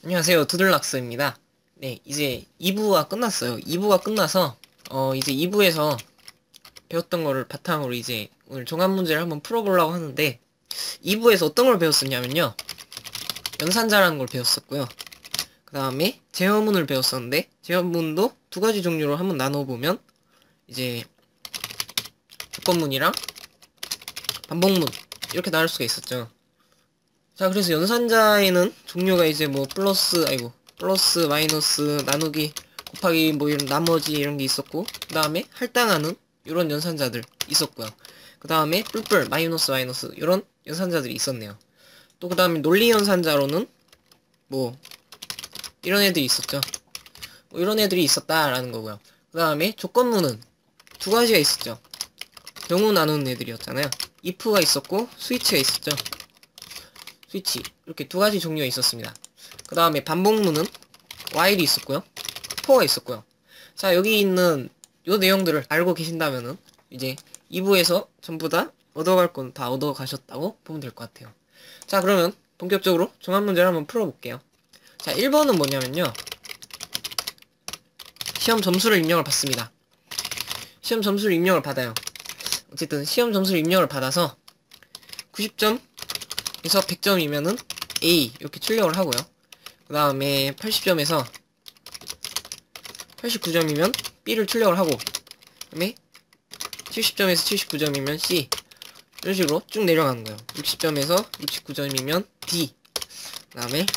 안녕하세요. 두들락스입니다. 네, 이제 2부가 끝났어요. 2부가 끝나서, 이제 2부에서 배웠던 거를 바탕으로 이제 오늘 종합문제를 한번 풀어보려고 하는데, 2부에서 어떤 걸 배웠었냐면요. 연산자라는 걸 배웠었고요. 그 다음에 제어문을 배웠었는데, 제어문도 두 가지 종류로 한번 나눠보면, 이제 조건문이랑 반복문, 이렇게 나눌 수가 있었죠. 자, 그래서 연산자에는 종류가 이제 뭐 플러스, 마이너스, 나누기, 곱하기, 뭐 이런 나머지 이런 게 있었고, 그 다음에 할당하는 이런 연산자들 있었고요. 그 다음에 뿔뿔, 마이너스 이런 연산자들이 있었네요. 또 그 다음에 논리 연산자로는 뭐 이런 애들이 있었죠. 뭐 이런 애들이 있었다라는 거고요. 그 다음에 조건문은 두 가지가 있었죠. 경우 나누는 애들이었잖아요. if가 있었고 스위치가 있었죠. 스위치 이렇게 두 가지 종류가 있었습니다. 그 다음에 반복문은 while이 있었고요. for가 있었고요. 자, 여기 있는 요 내용들을 알고 계신다면은 이제 2부에서 전부 다 얻어갈 건 다 얻어가셨다고 보면 될 것 같아요. 자, 그러면 본격적으로 종합문제를 한번 풀어볼게요. 자, 1번은 뭐냐면요. 시험 점수를 입력을 받습니다. 시험 점수를 입력을 받아요. 어쨌든 시험 점수를 입력을 받아서 90점에서 100점이면은 A 이렇게 출력을 하고요. 그 다음에 80점에서 89점이면 B를 출력을 하고, 그 다음에 70점에서 79점이면 C, 이런 식으로 쭉 내려가는 거예요. 60점에서 69점이면 D, 그 다음에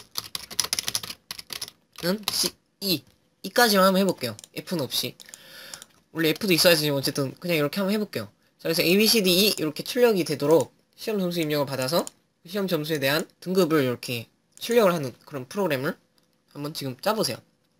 는 C, E까지만 한번 해볼게요. F는 없이. 원래 F도 있어야지. 어쨌든 그냥 이렇게 한번 해볼게요. 자, 그래서 A, B, C, D, E 이렇게 출력이 되도록 시험 점수 입력을 받아서 시험 점수에 대한 등급을 이렇게 출력을 하는 그런 프로그램을 한번 지금 짜보세요.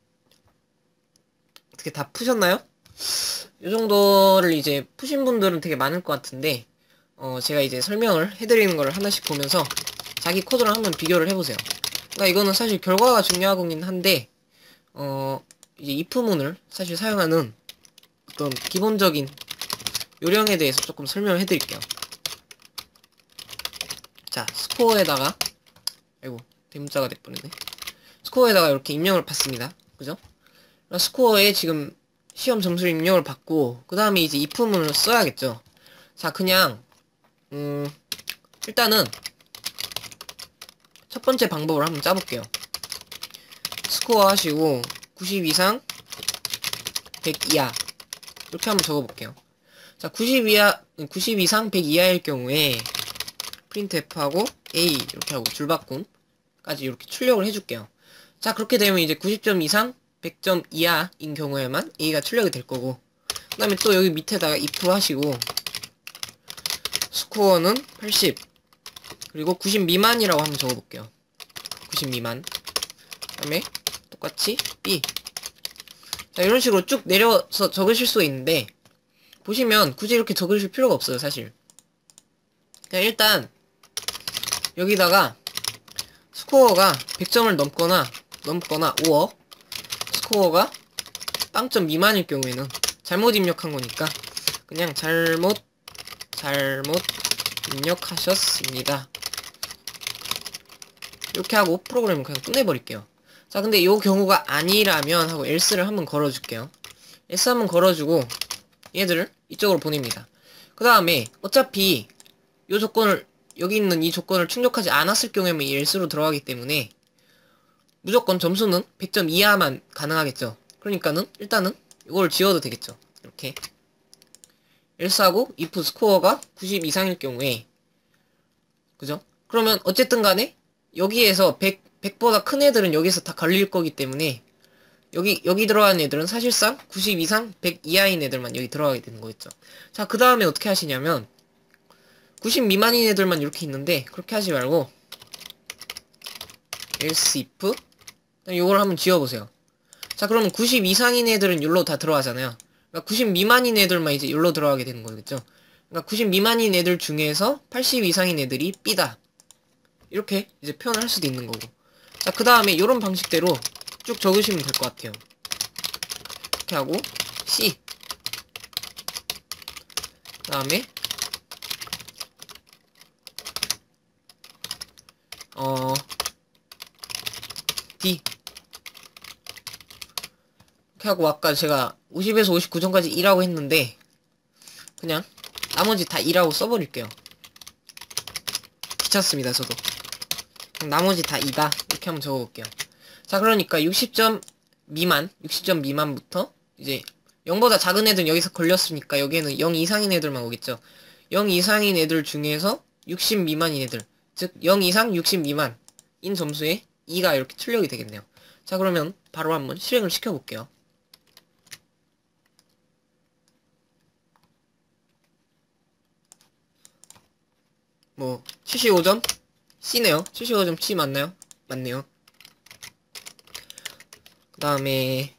어떻게 다 푸셨나요? 이 정도를 이제 푸신 분들은 되게 많을 것 같은데, 제가 이제 설명을 해드리는 거를 하나씩 보면서 자기 코드랑 한번 비교를 해보세요. 그러니까 이거는 사실 결과가 중요하긴 한데, 이제 if문을 사실 사용하는 어떤 기본적인 요령에 대해서 조금 설명을 해드릴게요. 자, 스코어에다가, 아이고, 대문자가 돼버리네. 스코어에다가 이렇게 입력을 받습니다. 그죠? 스코어에 지금 시험 점수를 입력을 받고, 그 다음에 이제 if문을 써야겠죠. 자, 그냥 일단은 첫 번째 방법을 한번 짜볼게요. 스코어 하시고 90 이상 100 이하 이렇게 한번 적어볼게요. 자, 90 이상 100 이하일 경우에 printf하고 A 이렇게 하고 줄바꿈까지 이렇게 출력을 해줄게요. 자, 그렇게 되면 이제 90점 이상 100점 이하인 경우에만 A가 출력이 될 거고, 그 다음에 또 여기 밑에다가 if 하시고 스코어는 80 그리고 90 미만이라고 한번 적어볼게요. 90 미만. 그 다음에 똑같이 B. 자, 이런 식으로 쭉 내려서 적으실 수 있는데, 보시면 굳이 이렇게 적으실 필요가 없어요, 사실. 그냥 일단 여기다가 스코어가 100점을 넘거나 오어, 스코어가 0점 미만일 경우에는 잘못 입력한 거니까 그냥 잘못 입력하셨습니다. 이렇게 하고 프로그램을 그냥 끝내버릴게요. 자, 근데 요 경우가 아니라면 하고 else를 한번 걸어줄게요. else 한번 걸어주고 얘들을 이쪽으로 보냅니다. 그 다음에 어차피 요 조건을, 여기 있는 이 조건을 충족하지 않았을 경우에만 이 else로 들어가기 때문에 무조건 점수는 100점 이하만 가능하겠죠. 그러니까는 일단은 이걸 지워도 되겠죠. 이렇게 else하고 if 스코어가 90 이상일 경우에, 그죠? 그러면 어쨌든 간에 여기에서 100보다 큰 애들은 여기서 다 걸릴 거기 때문에 여기 들어가는 애들은 사실상 90 이상 100 이하인 애들만 여기 들어가게 되는 거겠죠. 자, 그 다음에 어떻게 하시냐면 90 미만인 애들만 이렇게 있는데 그렇게 하지 말고 else if 요걸 한번 지워보세요. 자, 그러면 90 이상인 애들은 여기로 다 들어가잖아요. 그러니까 90 미만인 애들만 이제 여기로 들어가게 되는 거겠죠. 그러니까 90 미만인 애들 중에서 80 이상인 애들이 B다. 이렇게 이제 표현을 할 수도 있는 거고. 자, 그 다음에 이런 방식대로 쭉 적으시면 될 것 같아요. 이렇게 하고 C, 그 다음에 D, 이렇게 하고 아까 제가 50에서 59 전까지 2라고 했는데 그냥 나머지 다 2라고 써버릴게요. 귀찮습니다 저도. 그냥 나머지 다 2다 이렇게 한번 적어볼게요. 자 그러니까 60점 미만 60점 미만부터 이제 0보다 작은 애들은 여기서 걸렸으니까 여기에는 0 이상인 애들만 오겠죠. 0 이상인 애들 중에서 60 미만인 애들, 즉 0 이상 60 미만인 점수에 2가 이렇게 출력이 되겠네요. 자 그러면 바로 한번 실행을 시켜볼게요. 뭐 75점 C네요. 75점 C 맞나요? 맞네요. 그 다음에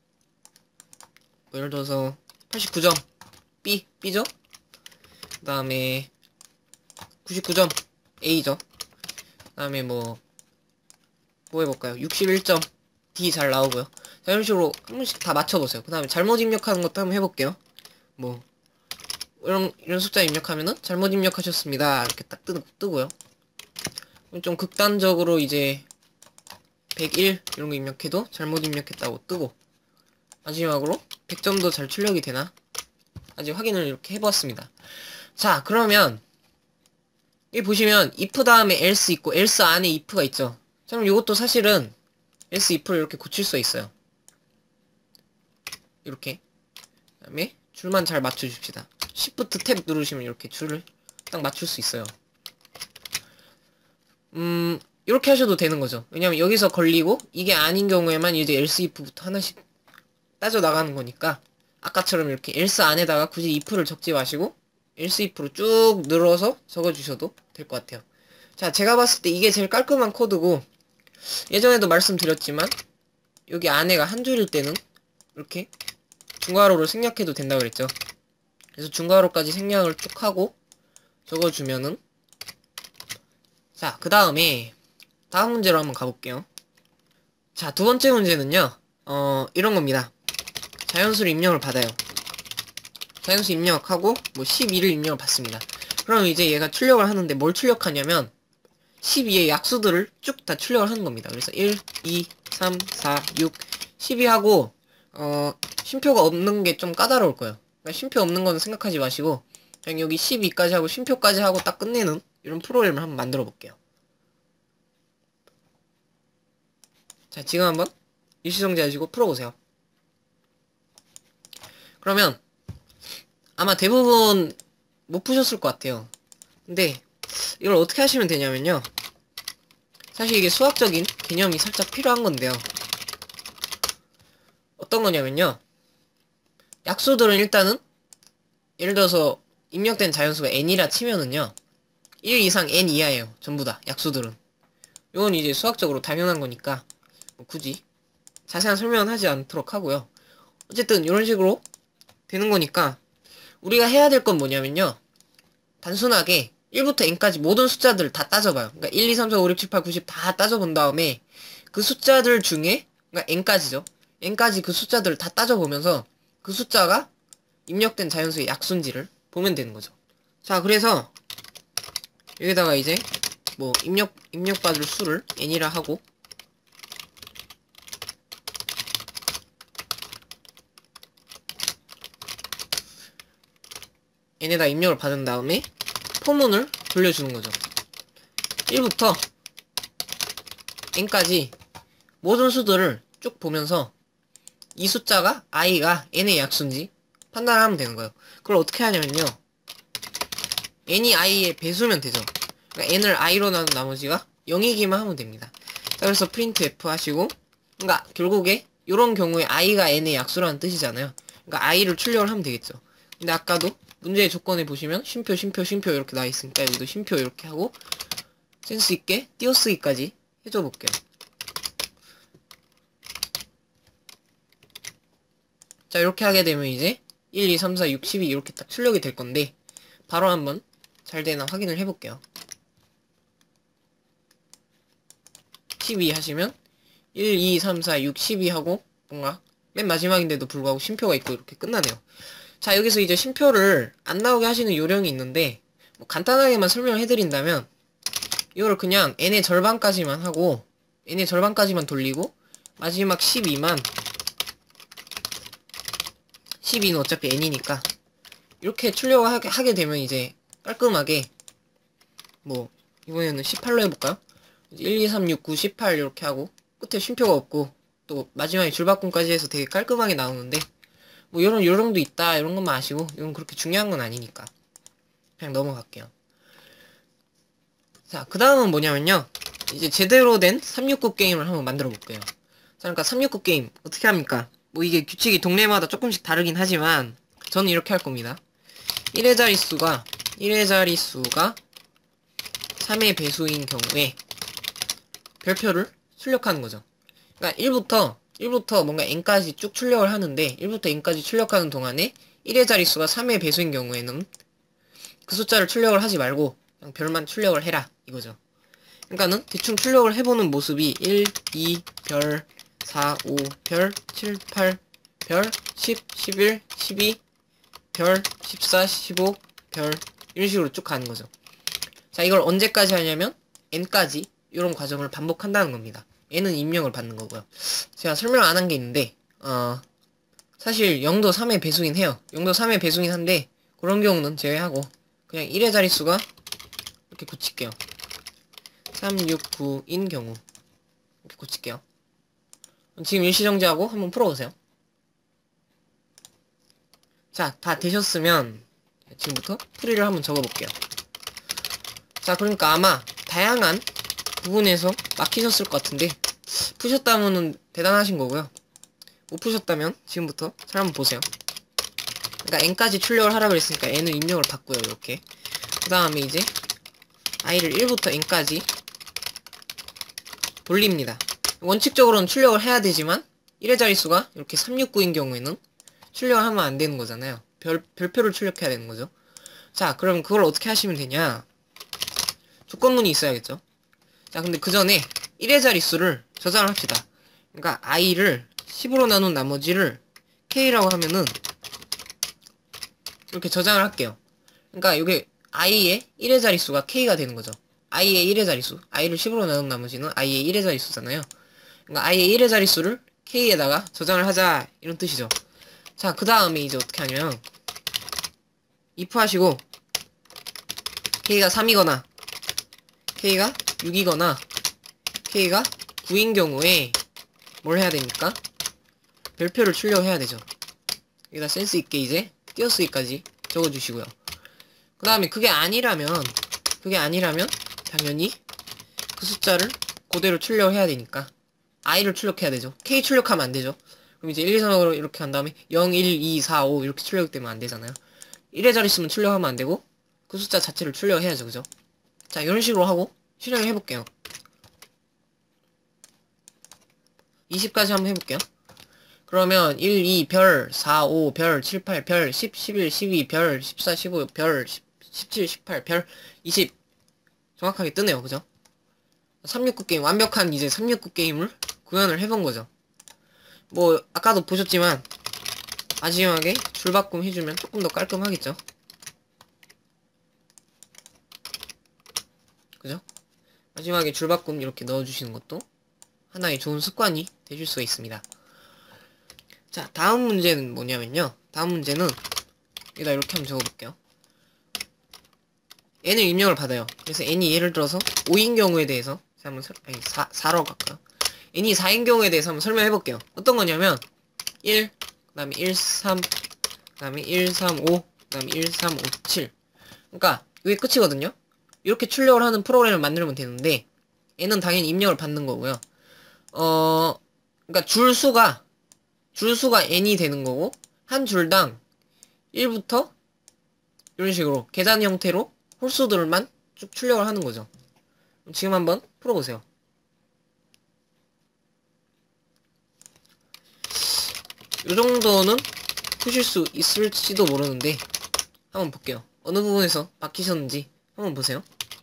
뭐 예를 들어서 89점 B죠? 그 다음에 99점 A죠. 그 다음에 뭐 해볼까요? 61점 D 잘 나오고요. 자, 이런 식으로 한 번씩 다 맞춰보세요. 그 다음에 잘못 입력하는 것도 한번 해볼게요. 뭐 이런 숫자 입력하면은 잘못 입력하셨습니다 이렇게 딱 뜨고요. 좀 극단적으로 이제 101 이런 거 입력해도 잘못 입력했다고 뜨고, 마지막으로 100점도 잘 출력이 되나 아직 확인을 이렇게 해보았습니다. 자 그러면 여기 보시면 if 다음에 else 있고 else 안에 if가 있죠. 자 그럼 이것도 사실은 else if를 이렇게 고칠 수 있어요. 이렇게 그 다음에 줄만 잘 맞춰줍시다. Shift 탭 누르시면 이렇게 줄을 딱 맞출 수 있어요. 이렇게 하셔도 되는 거죠. 왜냐면 여기서 걸리고 이게 아닌 경우에만 이제 else if부터 하나씩 따져 나가는 거니까 아까처럼 이렇게 else 안에다가 굳이 if를 적지 마시고 else if로 쭉 늘어서 적어주셔도 될 것 같아요. 자 제가 봤을 때 이게 제일 깔끔한 코드고, 예전에도 말씀드렸지만 여기 안에가 한 줄일 때는 이렇게 중괄호를 생략해도 된다고 그랬죠. 그래서 중괄호까지 생략을 쭉 하고 적어주면은, 자 그 다음에 다음 문제로 한번 가볼게요. 자 두 번째 문제는요 이런 겁니다. 자연수를 입력을 받아요. 자연수 입력하고 뭐 12를 입력을 받습니다. 그럼 이제 얘가 출력을 하는데 뭘 출력하냐면 12의 약수들을 쭉 다 출력을 하는 겁니다. 그래서 1, 2, 3, 4, 6, 12하고 쉼표가 없는 게 좀 까다로울 거예요. 그러니까 쉼표 없는 거는 생각하지 마시고 그냥 여기 12까지 하고 쉼표까지 하고 딱 끝내는 이런 프로그램을 한번 만들어 볼게요. 자 지금 한번 일시정지 하시고 풀어보세요. 그러면 아마 대부분 못 푸셨을 것 같아요. 근데 이걸 어떻게 하시면 되냐면요, 사실 이게 수학적인 개념이 살짝 필요한 건데요, 어떤 거냐면요, 약수들은 일단은 예를 들어서 입력된 자연수가 n이라 치면은요 1 이상 n 이하예요. 전부 다 약수들은. 이건 이제 수학적으로 당연한 거니까 뭐 굳이 자세한 설명은 하지 않도록 하고요. 어쨌든 이런 식으로 되는 거니까 우리가 해야 될 건 뭐냐면요, 단순하게 1부터 n까지 모든 숫자들을 다 따져봐요. 그러니까 1, 2, 3, 4, 5, 6, 7, 8, 9, 10 다 따져본 다음에 그 숫자들 중에, 그러니까 n까지죠. n까지 그 숫자들을 다 따져보면서 그 숫자가 입력된 자연수의 약수인지를 보면 되는 거죠. 자 그래서 여기다가 이제 뭐 입력받을 수를 n이라 하고, n에다 입력을 받은 다음에 포문을 돌려주는 거죠. 1부터 n까지 모든 수들을 쭉 보면서 이 숫자가 i가 n의 약수인지 판단하면 되는 거예요. 그걸 어떻게 하냐면요, n이 i의 배수면 되죠. 그러니까 n을 i로 나눈 나머지가 0이기만 하면 됩니다. 자 그래서 printf 하시고, 그러니까 결국에 이런 경우에 i가 n의 약수라는 뜻이잖아요. 그러니까 i를 출력을 하면 되겠죠. 근데 아까도 문제의 조건에 보시면 쉼표 이렇게 나와있으니까 여기도 쉼표 이렇게 하고 센스있게 띄어쓰기까지 해줘 볼게요. 자 이렇게 하게 되면 이제 1, 2, 3, 4, 6, 12 이렇게 딱 출력이 될 건데, 바로 한번 잘 되나 확인을 해볼게요. 12 하시면 1, 2, 3, 4, 6, 12 하고 뭔가 맨 마지막인데도 불구하고 쉼표가 있고 이렇게 끝나네요. 자 여기서 이제 쉼표를 안 나오게 하시는 요령이 있는데, 뭐 간단하게만 설명을 해드린다면 이거를 그냥 n의 절반까지만 하고 n의 절반까지만 돌리고 마지막 12만 12는 어차피 n이니까 이렇게 출력을 하게 되면 이제 깔끔하게 뭐 이번에는 18로 해볼까요? 1, 2, 3, 6, 9, 18 이렇게 하고 끝에 쉼표가 없고 또 마지막에 줄바꿈까지 해서 되게 깔끔하게 나오는데 뭐 이런 요령도 있다 이런 것만 아시고 이건 그렇게 중요한 건 아니니까 그냥 넘어갈게요. 자, 그 다음은 뭐냐면요, 이제 제대로 된 369 게임을 한번 만들어 볼게요. 자, 그러니까 369 게임 어떻게 합니까? 뭐 이게 규칙이 동네마다 조금씩 다르긴 하지만 저는 이렇게 할 겁니다. 1의 자릿수가 3의 배수인 경우에 별표를 출력하는 거죠. 그러니까 1부터 뭔가 n까지 쭉 출력을 하는데 1부터 n까지 출력하는 동안에 1의 자릿수가 3의 배수인 경우에는 그 숫자를 출력을 하지 말고 그냥 별만 출력을 해라 이거죠. 그러니까는 대충 출력을 해보는 모습이 1, 2, 별, 4, 5, 별, 7, 8, 별, 10, 11, 12, 별, 14, 15, 별 이런 식으로 쭉 가는 거죠. 자, 이걸 언제까지 하냐면 n까지 이런 과정을 반복한다는 겁니다. n은 입력을 받는 거고요. 제가 설명 안 한 게 있는데 사실 0도 3의 배수긴 해요. 0도 3의 배수긴 한데 그런 경우는 제외하고 그냥 1의 자릿수가 이렇게 고칠게요. 369인 경우 이렇게 고칠게요. 지금 일시정지하고 한번 풀어보세요. 자, 다 되셨으면 지금부터 풀이를 한번 적어볼게요. 자, 그러니까 아마 다양한 부분에서 막히셨을 것 같은데 푸셨다면은 대단하신 거고요. 못 푸셨다면 지금부터 잘 한번 보세요. 그러니까 n까지 출력을 하라 그랬으니까 n은 입력을 받고요. 이렇게 그 다음에 이제 i를 1부터 n까지 돌립니다. 원칙적으로는 출력을 해야 되지만 1의 자릿수가 이렇게 369인 경우에는 출력을 하면 안 되는 거잖아요. 별표를 출력해야 되는 거죠. 자, 그럼 그걸 어떻게 하시면 되냐? 조건문이 있어야겠죠. 자, 근데 그 전에 1의 자릿수를 저장을 합시다. 그러니까 i를 10으로 나눈 나머지를 k라고 하면은 이렇게 저장을 할게요. 그러니까 이게 i의 1의 자릿수가 k가 되는 거죠. i의 1의 자릿수, i를 10으로 나눈 나머지는 i의 1의 자릿수잖아요. 그러니까 i의 1의 자릿수를 k에다가 저장을 하자 이런 뜻이죠. 자, 그 다음에 이제 어떻게 하냐면 if 하시고 k가 3이거나 k가 6이거나 k가 9인 경우에 뭘 해야 됩니까? 별표를 출력해야 되죠. 여기다 센스 있게 이제 띄어쓰기까지 적어주시고요. 그 다음에 그게 아니라면 당연히 그 숫자를 그대로 출력해야 되니까 i를 출력해야 되죠. k 출력하면 안 되죠. 그럼 이제 1, 2, 3으로 이렇게 한 다음에 0, 1, 2, 4, 5 이렇게 출력되면 안 되잖아요. 1의 자릿수면 출력하면 안 되고 그 숫자 자체를 출력해야죠. 그죠? 자, 이런 식으로 하고 실행을 해볼게요. 20까지 한번 해볼게요. 그러면 1, 2, 별, 4, 5, 별, 7, 8, 별, 10, 11, 12, 별, 14, 15, 별, 17, 18, 별, 20 정확하게 뜨네요. 그죠? 369 게임, 완벽한 이제 369 게임을 구현을 해본 거죠. 뭐 아까도 보셨지만 마지막에 줄바꿈 해주면 조금 더 깔끔하겠죠. 그죠? 마지막에 줄바꿈 이렇게 넣어주시는 것도 하나의 좋은 습관이 되실 수가 있습니다. 자, 다음 문제는 뭐냐면요. 다음 문제는 여기다 이렇게 한번 적어볼게요. n을 입력을 받아요. 그래서 n이 예를 들어서 5인 경우에 대해서 한번 4로 갈까요? n이 4인 경우에 대해서 한번 설명해볼게요. 어떤 거냐면 1, 그 다음에 1, 3, 그 다음에 1, 3, 5, 그 다음에 1, 3, 5, 7. 그러니까 이게 끝이거든요. 이렇게 출력을 하는 프로그램을 만들면 되는데 n은 당연히 입력을 받는 거고요. 그러니까 줄수가 n이 되는 거고 한 줄당 1부터 이런 식으로 계산 형태로 홀수들만 쭉 출력을 하는 거죠. 지금 한번 풀어보세요. 이 정도는 푸실 수 있을지도 모르는데 한번 볼게요. 어느 부분에서 막히셨는지 한번 보세요.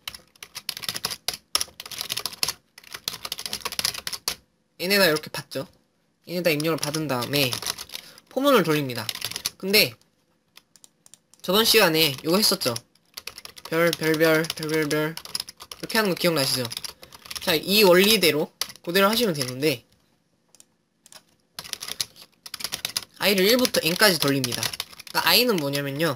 얘네다 이렇게 받죠. 얘네다 입력을 받은 다음에 포문을 돌립니다. 근데 저번 시간에 이거 했었죠. 별별별 이렇게 하는 거 기억나시죠? 자, 이 원리대로 그대로 하시면 되는데 i를 1부터 n까지 돌립니다. 그러니까 i는 뭐냐면요,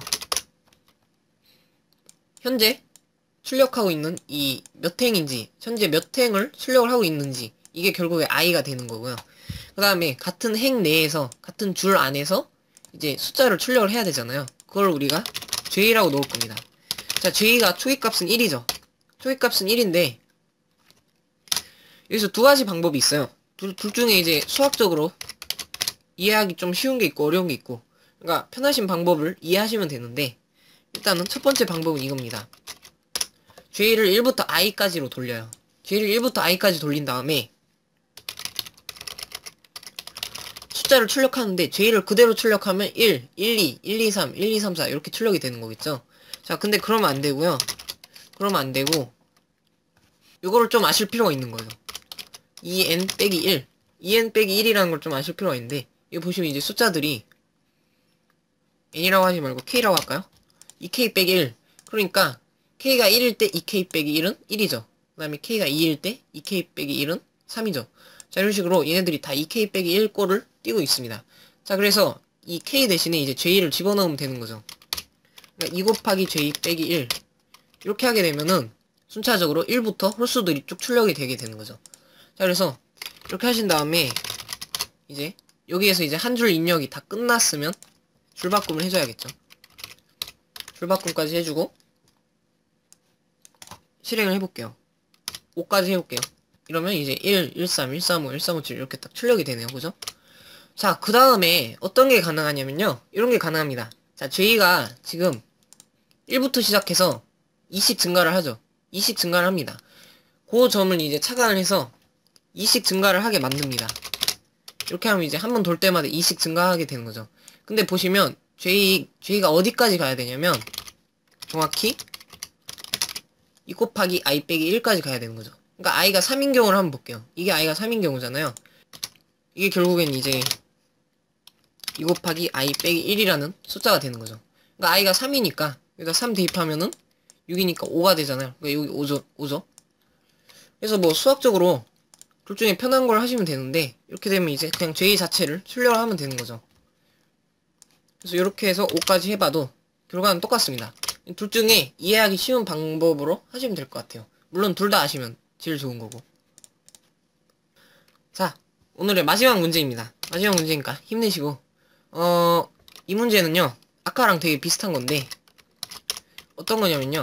현재 출력하고 있는 이 몇 행인지, 현재 몇 행을 출력을 하고 있는지, 이게 결국에 i가 되는 거고요. 그 다음에 같은 행 내에서, 같은 줄 안에서 이제 숫자를 출력을 해야 되잖아요. 그걸 우리가 j라고 놓을 겁니다. 자, j가 초기값은 1이죠. 초기값은 1인데 여기서 두 가지 방법이 있어요. 둘 중에 이제 수학적으로 이해하기 좀 쉬운 게 있고 어려운 게 있고, 그러니까 편하신 방법을 이해하시면 되는데, 일단은 첫 번째 방법은 이겁니다. j를 1부터 i까지로 돌려요. j를 1부터 i까지 돌린 다음에 숫자를 출력하는데 j를 그대로 출력하면 1, 1, 2, 1, 2, 3, 1, 2, 3, 4 이렇게 출력이 되는 거겠죠. 자, 근데 그러면 안 되고요. 그러면 안 되고 요거를 좀 아실 필요가 있는 거예요. 2n 빼기 1, 2n 빼기 1이라는 걸 좀 아실 필요가 있는데, 이거 보시면 이제 숫자들이 n이라고 하지 말고 k라고 할까요? 2k 빼기 1. 그러니까 k가 1일 때 2k 빼기 1은 1이죠. 그 다음에 k가 2일 때 2k 빼기 1은 3이죠. 자, 이런 식으로 얘네들이 다 2k 빼기 1 꼴을 띄고 있습니다. 자, 그래서 이 k 대신에 이제 j를 집어넣으면 되는 거죠. 그러니까 2 곱하기 j 빼기 1. 이렇게 하게 되면은 순차적으로 1부터 홀수들이 쭉 출력이 되게 되는 거죠. 자, 그래서 이렇게 하신 다음에 이제 여기에서 이제 한 줄 입력이 다 끝났으면 줄바꿈을 해줘야겠죠. 줄바꿈까지 해주고 실행을 해볼게요. 5까지 해볼게요. 이러면 이제 1, 1, 3, 1, 3, 5, 1, 3, 5, 7 이렇게 딱 출력이 되네요. 그죠? 자, 그 다음에 어떤 게 가능하냐면요, 이런 게 가능합니다. 자, j가 지금 1부터 시작해서 2씩 증가를 하죠. 2씩 증가를 합니다. 그 점을 이제 차단을 해서 2씩 증가를 하게 만듭니다. 이렇게 하면 이제 한 번 돌 때마다 2씩 증가하게 되는 거죠. 근데 보시면 j가 어디까지 가야 되냐면 정확히 2 곱하기 i 빼기 1까지 가야 되는 거죠. 그러니까 i가 3인 경우를 한번 볼게요. 이게 i가 3인 경우잖아요. 이게 결국엔 이제 2 곱하기 i 빼기 1이라는 숫자가 되는 거죠. 그러니까 i가 3이니까 여기다 3 대입하면은 6이니까 5가 되잖아요. 그러니까 여기 5죠. 그래서 뭐 수학적으로 둘 중에 편한 걸 하시면 되는데, 이렇게 되면 이제 그냥 j 자체를 출력을 하면 되는 거죠. 그래서 이렇게 해서 5까지 해봐도 결과는 똑같습니다. 둘 중에 이해하기 쉬운 방법으로 하시면 될 것 같아요. 물론 둘 다 아시면 제일 좋은 거고. 자, 오늘의 마지막 문제입니다. 마지막 문제니까 힘내시고, 이 문제는요, 아까랑 되게 비슷한 건데 어떤 거냐면요,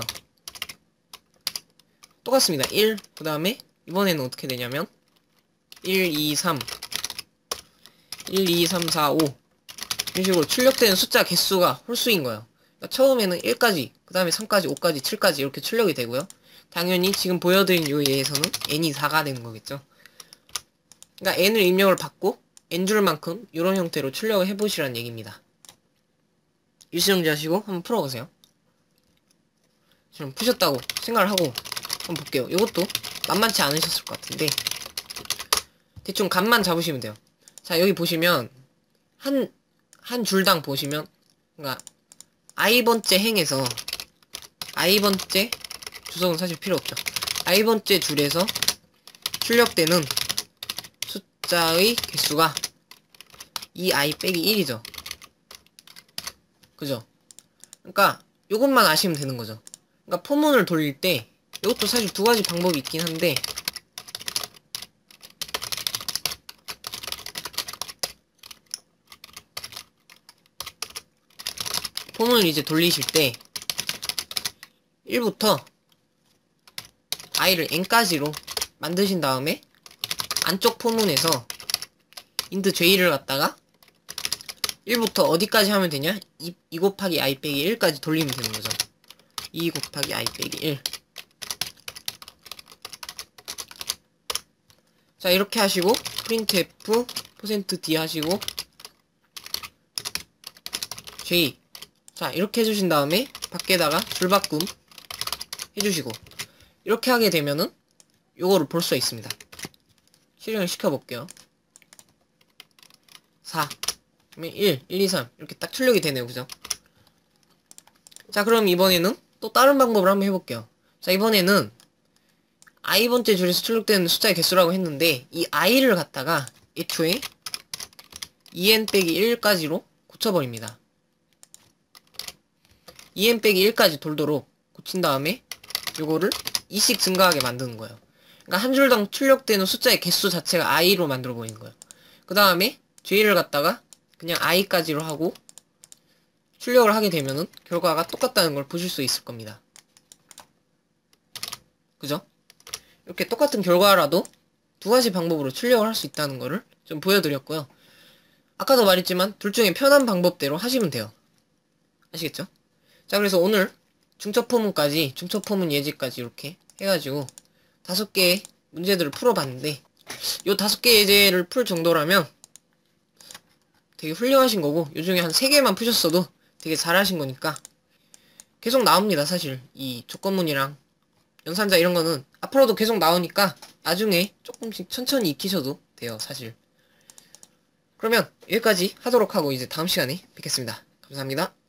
똑같습니다. 1, 그 다음에 이번에는 어떻게 되냐면 1, 2, 3 1, 2, 3, 4, 5 이런 식으로 출력되는 숫자 개수가 홀수인 거예요. 그러니까 처음에는 1까지, 그 다음에 3까지, 5까지, 7까지 이렇게 출력이 되고요. 당연히 지금 보여드린 요 예에서는 n이 4가 되는 거겠죠. 그러니까 n을 입력을 받고 n줄만큼 이런 형태로 출력을 해보시라는 얘기입니다. 일시정지 하시고 한번 풀어보세요. 지금 푸셨다고 생각을 하고 한번 볼게요. 이것도 만만치 않으셨을 것 같은데 대충 감만 잡으시면 돼요. 자, 여기 보시면 한 줄당 보시면, 그러니까 i번째 행에서 i번째 주석은 사실 필요 없죠. i번째 줄에서 출력되는 숫자의 개수가 2i 빼기 1이죠. 그죠? 그러니까 요것만 아시면 되는 거죠. 그러니까 포문을 돌릴 때 이것도 사실 두 가지 방법이 있긴 한데, 포문을 이제 돌리실 때 1부터 i를 n까지로 만드신 다음에 안쪽 포문에서 int j를 갖다가 1부터 어디까지 하면 되냐? 2 곱하기 i 빼기 1까지 돌리면 되는 거죠. 2 곱하기 i 빼기 1. 자, 이렇게 하시고 printf %d 하시고 j. 자, 이렇게 해주신 다음에 밖에다가 줄바꿈 해주시고 이렇게 하게 되면은 요거를 볼 수가 있습니다. 실행을 시켜볼게요. 4 1, 1, 2, 3 이렇게 딱 출력이 되네요. 그죠? 자, 그럼 이번에는 또 다른 방법을 한번 해볼게요. 자, 이번에는 i번째 줄에서 출력되는 숫자의 개수라고 했는데 이 i를 갖다가 애초에 2n-1까지로 고쳐버립니다. 2n-1까지 돌도록 고친 다음에 요거를 2씩 증가하게 만드는 거예요. 그러니까 한 줄당 출력되는 숫자의 개수 자체가 i로 만들어 버리는 거예요. 그 다음에 j를 갖다가 그냥 i까지로 하고 출력을 하게 되면은 결과가 똑같다는 걸 보실 수 있을 겁니다. 그죠? 이렇게 똑같은 결과라도 두 가지 방법으로 출력을 할 수 있다는 거를 좀 보여드렸고요. 아까도 말했지만 둘 중에 편한 방법대로 하시면 돼요. 아시겠죠? 자, 그래서 오늘 중첩포문까지, 중첩포문 예제까지 이렇게 해가지고 5개의 문제들을 풀어봤는데, 요 5개 예제를 풀 정도라면 되게 훌륭하신 거고, 요 중에 한 3개만 푸셨어도 되게 잘하신 거니까 계속 나옵니다. 사실 이 조건문이랑 연산자 이런 거는 앞으로도 계속 나오니까 나중에 조금씩 천천히 익히셔도 돼요. 사실. 그러면 여기까지 하도록 하고 이제 다음 시간에 뵙겠습니다. 감사합니다.